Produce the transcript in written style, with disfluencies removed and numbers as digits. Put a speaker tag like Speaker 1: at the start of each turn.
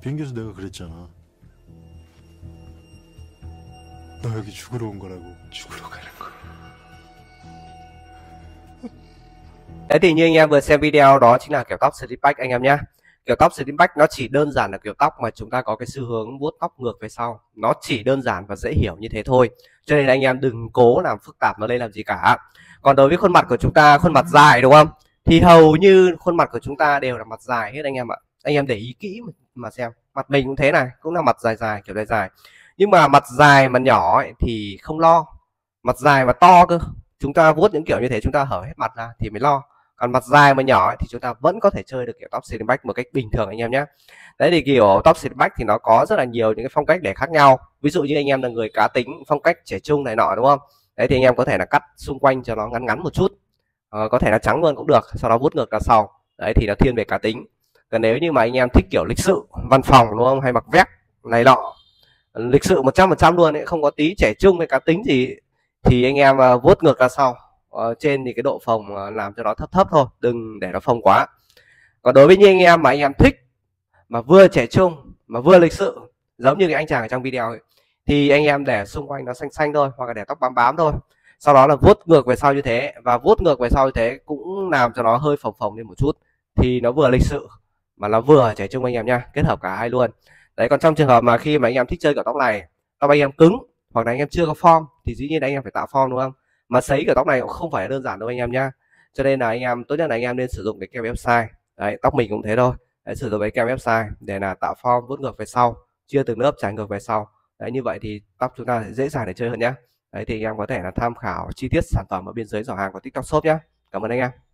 Speaker 1: 비행기에서 내가 그랬잖아. 너 여기 죽으러 온 거라고. 죽으러 가는 거.
Speaker 2: Đấy thì như anh em vừa xem video, đó chính là kiểu tóc slick back anh em nhé. Kiểu tóc slick back nó chỉ đơn giản là kiểu tóc mà chúng ta có cái xu hướng vuốt tóc ngược về sau. Nó chỉ đơn giản và dễ hiểu như thế thôi. Cho nên anh em đừng cố làm phức tạp nó lên làm gì cả. Còn đối với khuôn mặt của chúng ta, khuôn mặt dài đúng không? Thì hầu như khuôn mặt của chúng ta đều là mặt dài hết anh em ạ. Anh em để ý kỹ mà xem. Mặt mình cũng thế này, cũng là mặt dài dài, kiểu dài dài. Nhưng mà mặt dài mà nhỏ ấy, thì không lo. Mặt dài mà to cơ, chúng ta vuốt những kiểu như thế chúng ta hở hết mặt ra thì mới lo. Còn mặt dài mà nhỏ ấy, thì chúng ta vẫn có thể chơi được kiểu tóc slick back một cách bình thường anh em nhé. Đấy thì kiểu tóc slick back thì nó có rất là nhiều những cái phong cách để khác nhau. Ví dụ như anh em là người cá tính phong cách trẻ trung này nọ đúng không? Đấy thì anh em có thể là cắt xung quanh cho nó ngắn ngắn một chút, có thể là trắng luôn cũng được, sau đó vuốt ngược ra sau. Đấy thì nó thiên về cá tính. Còn nếu như mà anh em thích kiểu lịch sự văn phòng đúng không, hay mặc vest này nọ, lịch sự 100% luôn ấy, không có tí trẻ trung hay cá tính gì, thì anh em vuốt ngược ra sau. Trên thì cái độ phồng làm cho nó thấp thấp thôi, đừng để nó phồng quá. Còn đối với những anh em mà anh em thích mà vừa trẻ trung mà vừa lịch sự, giống như cái anh chàng ở trong video ấy, thì anh em để xung quanh nó xanh xanh thôi, hoặc là để tóc bám bám thôi, sau đó là vuốt ngược về sau như thế, và vuốt ngược về sau như thế cũng làm cho nó hơi phồng phồng lên một chút, thì nó vừa lịch sự mà nó vừa trẻ trung anh em nha, kết hợp cả hai luôn. Đấy, còn trong trường hợp mà khi mà anh em thích chơi kiểu tóc này, tóc anh em cứng hoặc là anh em chưa có form thì dĩ nhiên anh em phải tạo form đúng không? Mà sấy kiểu tóc này cũng không phải là đơn giản đâu anh em nhá. Cho nên là anh em tốt nhất là anh em nên sử dụng cái kem ép-sai. Đấy, tóc mình cũng thế thôi. Đấy, sử dụng cái kem ép-sai để là tạo form vuốt ngược về sau, chia từng lớp trải ngược về sau. Đấy, như vậy thì tóc chúng ta sẽ dễ dàng để chơi hơn nhé. Đấy thì anh em có thể là tham khảo chi tiết sản phẩm ở bên dưới giỏ hàng của TikTok Shop nhé. Cảm ơn anh em.